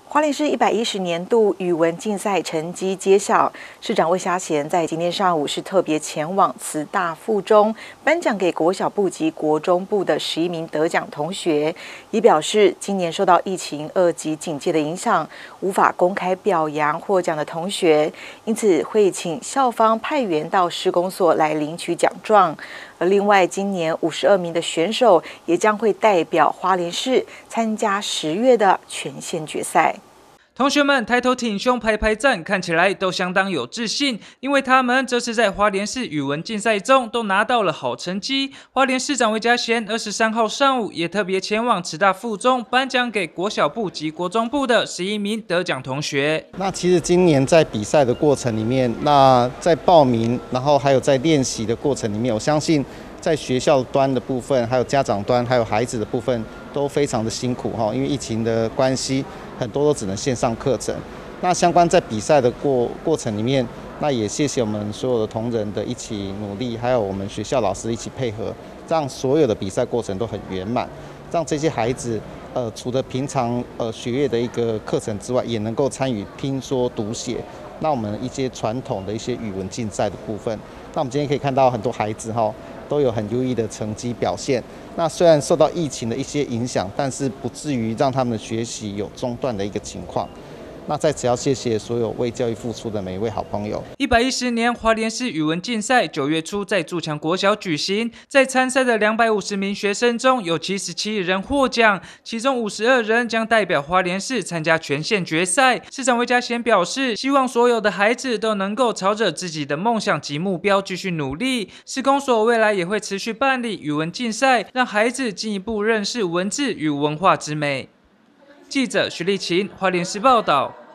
花莲市110年度语文竞赛成绩揭晓，市长魏嘉贤在今天上午是特别前往慈大附中颁奖给国小部及国中部的11名得奖同学，也表示今年受到疫情2级警戒的影响，无法公开表扬获奖的同学，因此会请校方派员到施工所来领取奖状。而另外，今年52名的选手也将会代表花莲市参加10月的全县决赛。 同学们抬头挺胸排排站，看起来都相当有自信，因为他们这次在花莲市语文竞赛中都拿到了好成绩。花莲市长魏嘉贤23号上午也特别前往慈大附中颁奖给国小部及国中部的11名得奖同学。 那其实今年在比赛的过程里面，那在报名，然后还有在练习的过程里面，我相信在学校端的部分，还有家长端，还有孩子的部分，都非常的辛苦哈，因为疫情的关系。很多都只能线上课程。那相关在比赛的过程里面，那也谢谢我们所有的同仁的一起努力，还有我们学校老师一起配合，让所有的比赛过程都很圆满，让这些孩子除了平常学业的一个课程之外，也能够参与听说读写。那我们一些传统的一些语文竞赛的部分，那我们今天可以看到很多孩子都有很优异的成绩表现。那虽然受到疫情的一些影响，但是不至于让他们的学习有中断的一个情况。那在此要谢谢所有为教育付出的每一位好朋友。 110年花莲市语文竞赛9月初在筑墙国小举行，在参赛的250名学生中，有77人获奖，其中52人将代表花莲市参加全县决赛。市长魏嘉贤表示，希望所有的孩子都能够朝着自己的梦想及目标继续努力。施工所未来也会持续办理语文竞赛，让孩子进一步认识文字与文化之美。记者徐立琴，花莲市报道。